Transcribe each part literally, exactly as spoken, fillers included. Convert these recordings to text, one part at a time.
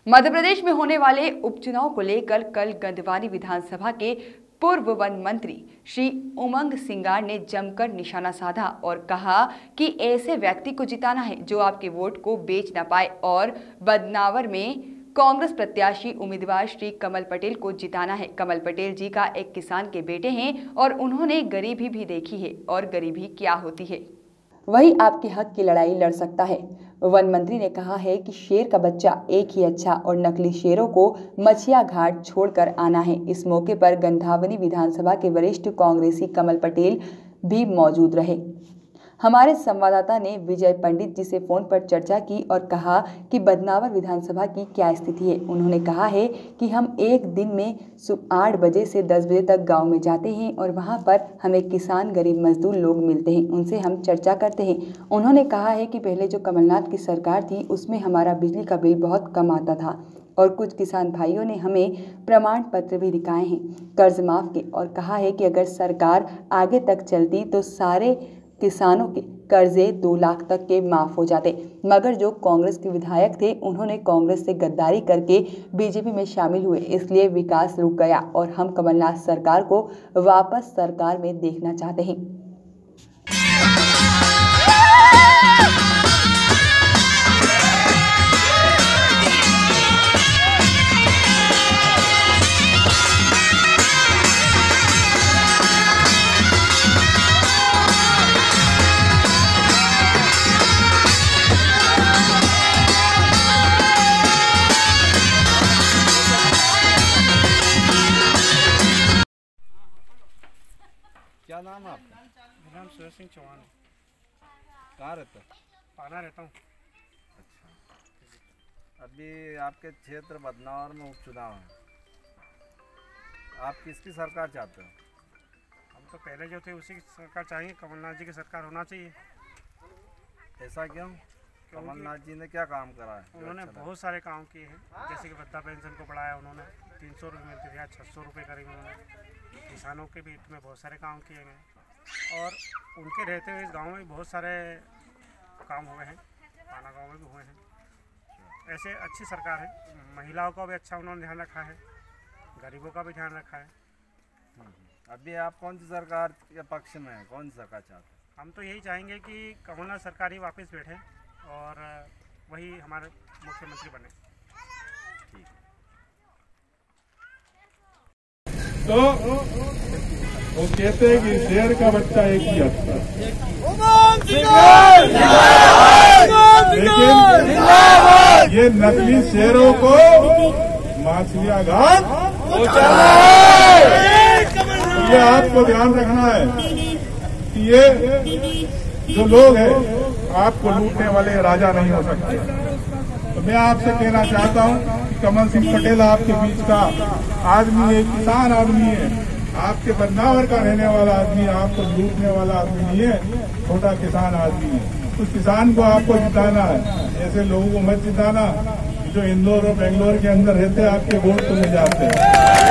मध्य प्रदेश में होने वाले उपचुनाव को लेकर कल गंधवानी विधानसभा के पूर्व वन मंत्री श्री उमंग सिंगार ने जमकर निशाना साधा और कहा कि ऐसे व्यक्ति को जिताना है जो आपके वोट को बेच ना पाए और बदनावर में कांग्रेस प्रत्याशी उम्मीदवार श्री कमल पटेल को जिताना है। कमल पटेल जी का एक किसान के बेटे हैं और उन्होंने गरीबी भी देखी है और गरीबी क्या होती है, वही आपके हक की लड़ाई लड़ सकता है। वन मंत्री ने कहा है कि शेर का बच्चा एक ही अच्छा और नकली शेरों को मछिया घाट छोड़कर आना है। इस मौके पर गंधावनी विधानसभा के वरिष्ठ कांग्रेसी कमल पटेल भी मौजूद रहे। हमारे संवाददाता ने विजय पंडित जी से फोन पर चर्चा की और कहा कि बदनावर विधानसभा की क्या स्थिति है। उन्होंने कहा है कि हम एक दिन में सुबह आठ बजे से दस बजे तक गांव में जाते हैं और वहां पर हमें किसान गरीब मजदूर लोग मिलते हैं, उनसे हम चर्चा करते हैं। उन्होंने कहा है कि पहले जो कमलनाथ की सरकार थी उसमें हमारा बिजली का बिल बहुत कम आता था और कुछ किसान भाइयों ने हमें प्रमाण पत्र भी दिखाए हैं कर्ज माफ के, और कहा है कि अगर सरकार आगे तक चलती तो सारे किसानों के कर्जे दो लाख तक के माफ हो जाते। मगर जो कांग्रेस के विधायक थे उन्होंने कांग्रेस से गद्दारी करके बीजेपी में शामिल हुए, इसलिए विकास रुक गया और हम कमलनाथ सरकार को वापस सरकार में देखना चाहते हैं। क्या नाम है आपका? मेरा नाम सूरज सिंह चौहान है। कहाँ रहता है? पाना रहता हूँ। अच्छा, अभी आपके क्षेत्र बदनावर में उपचुनाव है, आप किसकी सरकार चाहते हो? हम तो पहले जो थे उसी की सरकार चाहिए, कमलनाथ जी की सरकार होना चाहिए। ऐसा क्यों? कमलनाथ जी ने क्या काम करा है? उन्होंने अच्छा बहुत सारे काम किए हैं, जैसे कि वृद्धा पेंशन को बढ़ाया उन्होंने, तीन सौ रुपये मिलते थे, छः सौ रुपये करेंगे उन्होंने। किसानों के भी में बहुत सारे काम किए गए और उनके रहते हुए इस गांव में बहुत सारे काम हुए हैं, पाना गांव में भी हुए हैं। ऐसे अच्छी सरकार है, महिलाओं का भी अच्छा उन्होंने ध्यान रखा है, गरीबों का भी ध्यान रखा है। अभी आप कौन सी सरकार के पक्ष में हैं, कौन सी सरकार चाहते हैं? हम तो यही चाहेंगे कि कमलनाथ सरकार ही वापस बैठे और वही हमारे मुख्यमंत्री बने। ठीक। तो वो कहते हैं कि शेर का बच्चा एक ही अच्छा, लेकिन ये नकली शेरों को मछिया घाट, ये आपको ध्यान रखना है कि ये जो लोग हैं आपको लूटने वाले राजा नहीं हो सकते। तो मैं आपसे कहना चाहता हूं कि कमल सिंह पटेल आपके बीच का आदमी है, किसान आदमी है, आपके बदनावर का रहने वाला आदमी, आपको लूटने वाला आदमी नहीं है, छोटा किसान आदमी है। उस किसान को आपको जिताना है, ऐसे लोगों को मत जिताना जो इंदौर और बेंगलोर के अंदर रहते हैं, आपके वोट को ले जाते हैं।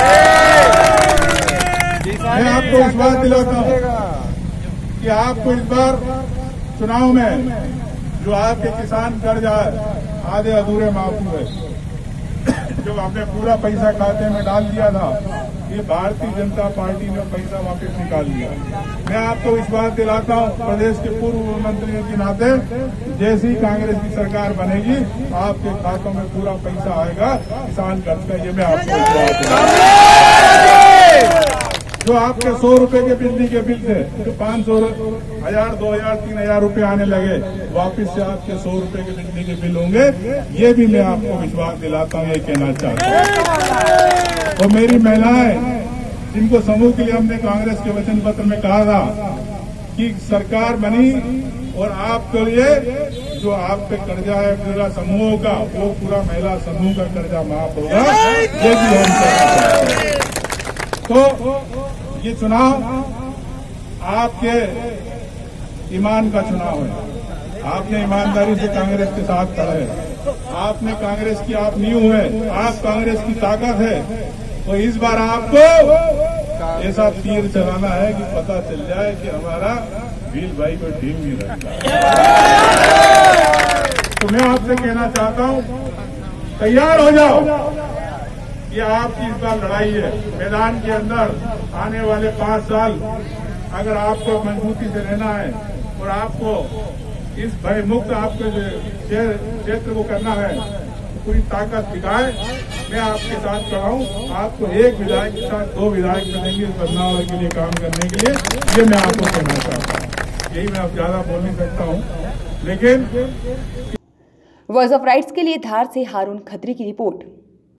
मैं आपको विश्वास दिलाता हूं कि आपको इस बार चुनाव में जो आपके किसान कर्ज आधे अधूरे माफ हुए, जो आपने पूरा पैसा खाते में डाल दिया था, ये भारतीय जनता पार्टी ने पैसा वापस निकाल लिया। मैं आपको विश्वास दिलाता हूं प्रदेश के पूर्व मंत्रियों के नाते, जैसी कांग्रेस की सरकार बनेगी आपके खातों में पूरा पैसा आएगा किसान कर्ज का, ये मैं आपको विश्वास दिलाता हूं। जो आपके सौ रुपए के बिजली के बिल थे, जो पाँच सौ हजार दो हजार तीन हजार रुपये आने लगे, वापस से आपके सौ रुपए के बिजली के बिल होंगे, ये भी मैं आपको विश्वास दिलाता हूँ, ये कहना चाहता हूँ। और मेरी महिलाएं जिनको समूह के लिए हमने कांग्रेस के वचन पत्र में कहा था कि सरकार बनी और आपके लिए जो आप पे कर्जा है पूरा समूह का, वो पूरा महिला समूह का कर्जा माफ होगा, ये भी हम कहना चाहते हैं। तो ये चुनाव आपके ईमान का चुनाव है, आपने ईमानदारी से कांग्रेस के साथ खड़े हैं, आपने कांग्रेस की आप नींव है, आप कांग्रेस की ताकत है। तो इस बार आपको ऐसा तीर चलाना है कि पता चल जाए कि हमारा भील भाई को ढील नहीं रखता। तो मैं आपसे कहना चाहता हूं तैयार हो जाओ। ये आपकी इस बार लड़ाई है। मैदान के अंदर आने वाले पांच साल अगर आपको मजबूती से रहना है और आपको इस भय मुक्त आपके क्षेत्र को करना है, पूरी ताकत दिखाए। मैं आपके साथ खड़ा हूं। आपको एक विधायक के साथ दो विधायक मिलेंगे इस बदलाव के लिए काम करने के लिए। ये मैं आपको कहना चाहता हूं। यही मैं अब ज्यादा बोल नहीं सकता हूं, लेकिन वॉइस ऑफ राइट्स के लिए धार से हारून खत्री की रिपोर्ट।